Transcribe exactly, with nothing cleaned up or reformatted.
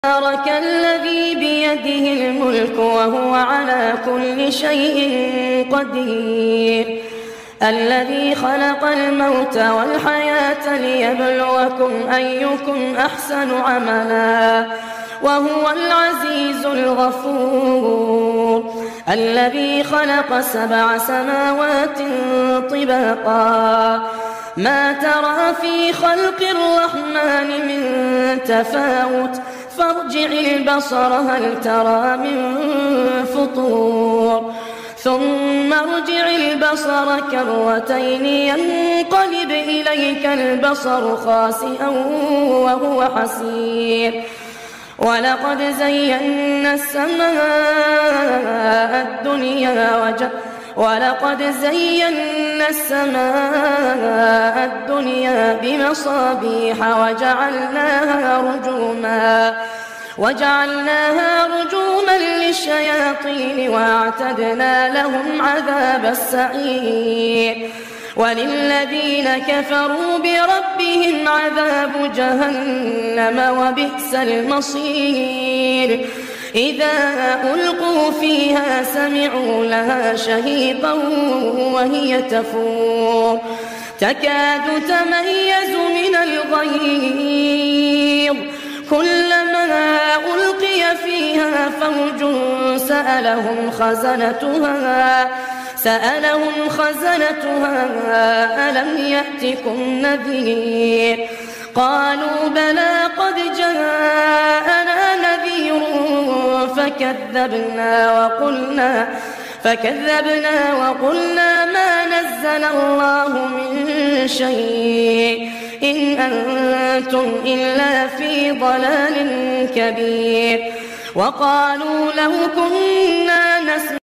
تبارك الذي بيده الملك وهو على كل شيء قدير الذي خلق الموت والحياة ليبلوكم أيكم أحسن عملا وهو العزيز الغفور الذي خلق سبع سماوات طباقا ما ترى في خلق الرحمن من تفاوت فارجع البصر هل ترى من فطور ثم ارجع البصر كرتين ينقلب إليك البصر خاسئا وهو حسير ولقد زينا السماء الدنيا وجعلنا ولقد زينا السماء الدنيا بمصابيح وجعلناها رجوما وجعلناها رجوما للشياطين وأعتدنا لهم عذاب السعير وللذين كفروا بربهم عذاب جهنم وبئس المصير إذا ألقوا فيها سمعوا لها شهيقا وهي تفور تكاد تميز من الغيظ كلما ألقي فيها فوج سألهم خزنتها سألهم خزنتها ألم يأتكم نذير قالوا بلى قد جاءنا نذير فكذبنا وقلنا فكذبنا وقلنا ما نزل الله من شيء إن أنتم إلا في ضلال كبير وقالوا لو كنا نسمع